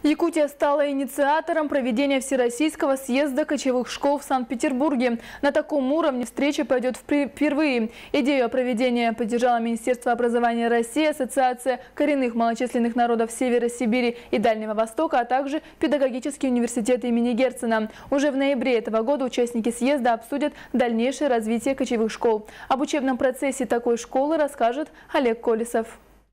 Якутия стала инициатором проведения Всероссийского съезда кочевых школ в Санкт-Петербурге. На таком уровне встреча пойдет впервые. Идею о проведении поддержало Министерство образования России, Ассоциация коренных малочисленных народов Севера Сибири и Дальнего Востока, а также Педагогический университет имени Герцена. Уже в ноябре этого года участники съезда обсудят дальнейшее развитие кочевых школ. Об учебном процессе такой школы расскажет Олег Колесов.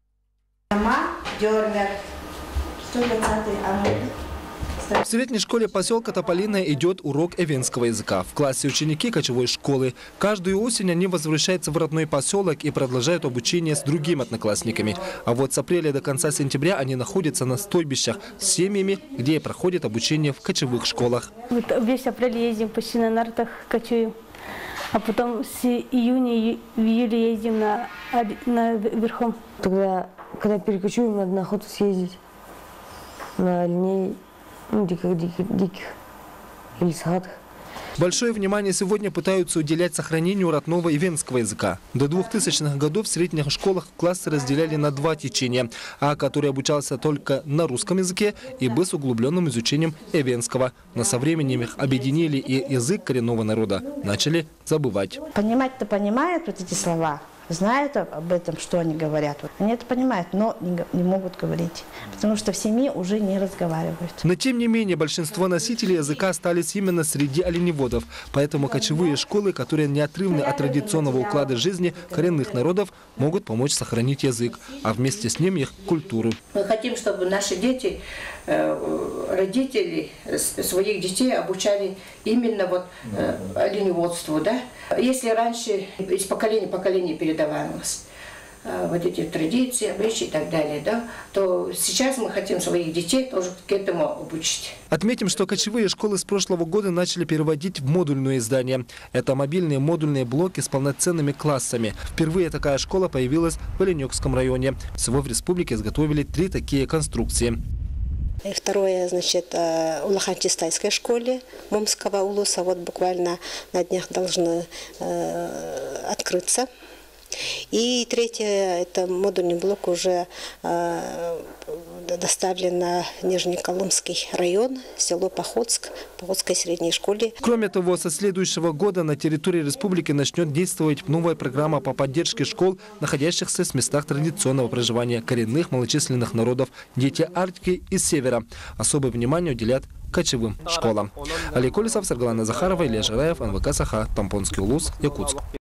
В средней школе поселка Тополиная идет урок эвенского языка. В классе ученики кочевой школы. Каждую осень они возвращаются в родной поселок и продолжают обучение с другими одноклассниками. А вот с апреля до конца сентября они находятся на стойбищах с семьями, где и проходит обучение в кочевых школах. Вот весь апрель ездим почти на нартах, кочуем. А потом с июня в июле ездим на верхом. Когда перекочуем, надо на охоту съездить. На оленей, диких или сагатых. Большое внимание сегодня пытаются уделять сохранению родного эвенского языка. До 2000-х годов в средних школах классы разделяли на два течения. А который обучался только на русском языке и бы с углубленным изучением эвенского. Но со временем их объединили и язык коренного народа начали забывать. Понимать-то понимают вот эти слова. Знают об этом, что они говорят. Они это понимают, но не могут говорить, потому что в семье уже не разговаривают. Но тем не менее, большинство носителей языка остались именно среди оленеводов. Поэтому кочевые школы, которые неотрывны от традиционного уклада жизни коренных народов, могут помочь сохранить язык, а вместе с ним их культуру. Мы хотим, чтобы наши дети, родители своих детей обучали именно вот оленеводству, да? Если раньше из поколения в поколение передавалось вот эти традиции, обычаи и так далее, да, то сейчас мы хотим своих детей тоже к этому обучить. Отметим, что кочевые школы с прошлого года начали переводить в модульное издание. Это мобильные модульные блоки с полноценными классами. Впервые такая школа появилась в Оленёкском районе. Всего в республике изготовили 3 такие конструкции. И второе, значит, в Лоханчистайской школе Момского улуса вот буквально на днях должны открыться. И третье, это модульный блок уже доставлен на Нижнеколымский район, село Походск, Походской средней школе. Кроме того, со следующего года на территории республики начнет действовать новая программа по поддержке школ, находящихся в местах традиционного проживания коренных малочисленных народов, дети Арктики и Севера. Особое внимание уделят кочевым школам. Олег Колесов, Саргалана Захарова, Илья Жараев, НВК Саха, Тампонский улус, Якутск.